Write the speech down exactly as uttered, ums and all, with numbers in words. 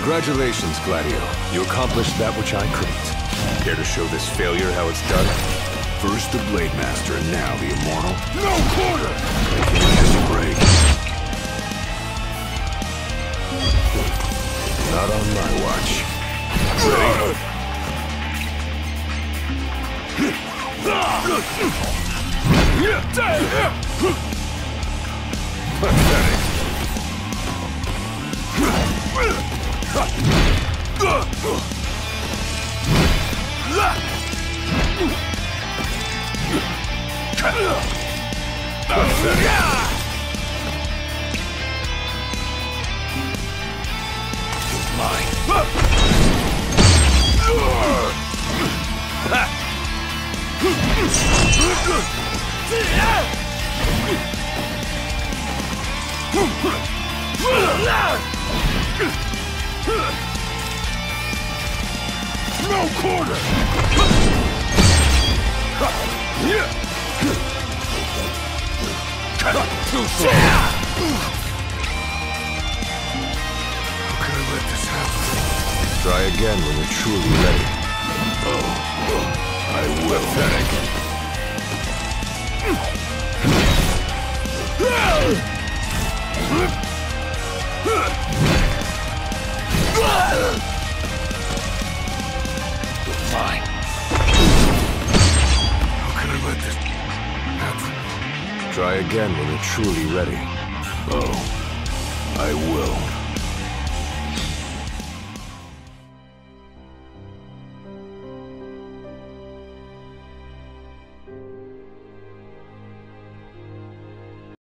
Congratulations, Gladio. You accomplished that which I couldn't. Care to show this failure how it's done? First the Blade Master, and now the Immortal. No quarter! Catch a break. Not on my watch. Ready? Pathetic. Mine. No quarter! Too slow! How could I let this happen? Try again when you're truly ready. Oh, I will. Pathetic. Fine. How can I let this happen? Try again when you're truly ready. Oh, I will.